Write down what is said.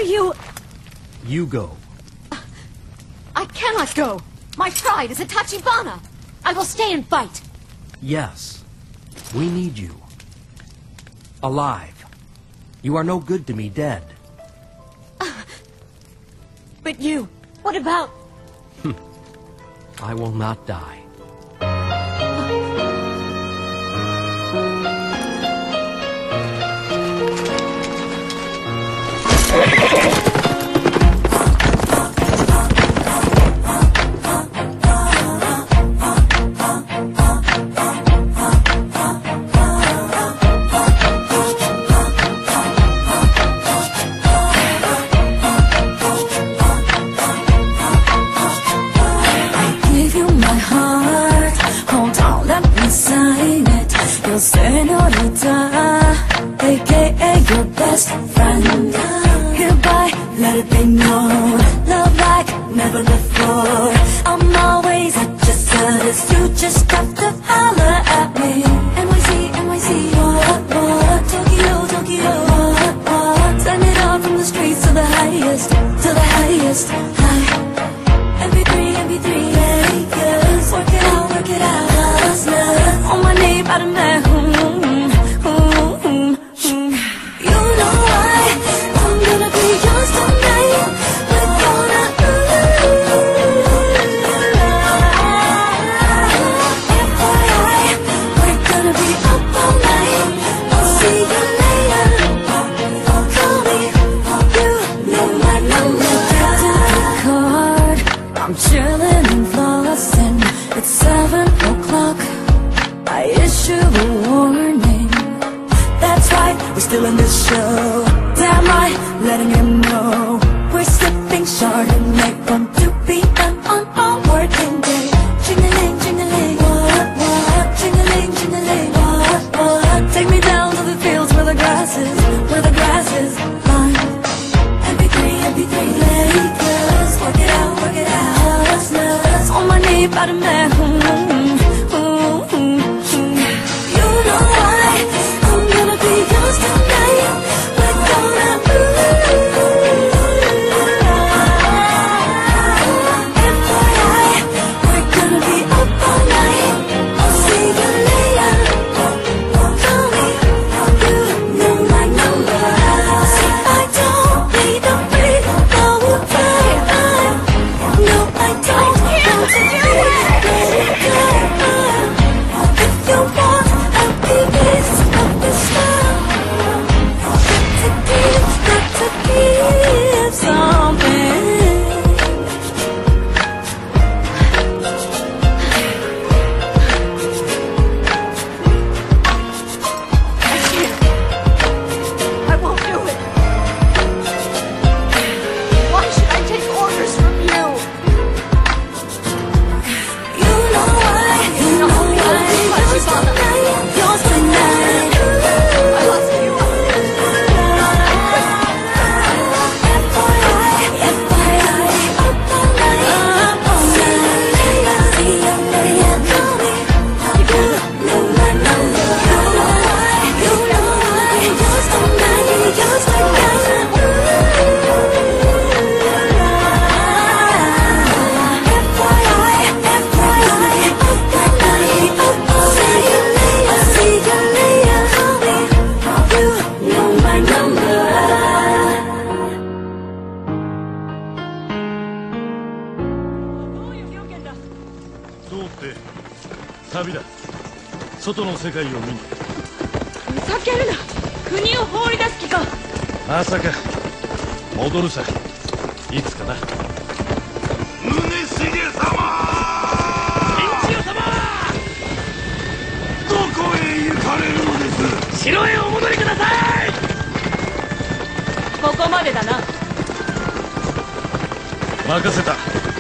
you? You go. I cannot go. My pride is a Tachibana. I will stay and fight. Yes. We need you. Alive. You are no good to me dead. But you, what about? I will not die. Senorita, aka your best friend. Hereby, let it be known, love like never before. I'm always at your service, you just have to holler at me. NYC, NYC, what? Tokyo, Tokyo, what? Send it on from the streets to the highest, high. MP3, MP3, Lakers, work it out, hustlers. On my knee, by the man. I'm chilling and flossing. It's 7 o'clock. I issue a warning. That's right, we're still in this show. Damn right, letting him know. We're sipping Chardonnay from 2 p.m. on a working day. Jingling, jingling, what? Jingling, jingling, what? Take me down to the fields where the grass is lined. MP3, MP3, Lakers, work it out, hustlers. On my knee, by the man. You know why I'm gonna be yours tonight. We're gonna FYI, we're gonna be up all night. I'll see you later. Call me, you know my number. See, I don't need a break, no time. No, I don't want to do it. If you want a piece of the stuff, got to give something. I won't do it. Why should I take orders from you? You know why, yours tonight. I lost you. どうって旅だ。外の世界を見に。 ふざけるな。国を放り出す気か。 まさか戻るさ。いつかな。宗重様。天千代様。どこへ行かれるのです。城へお戻りください。 ここまでだな。 任せた。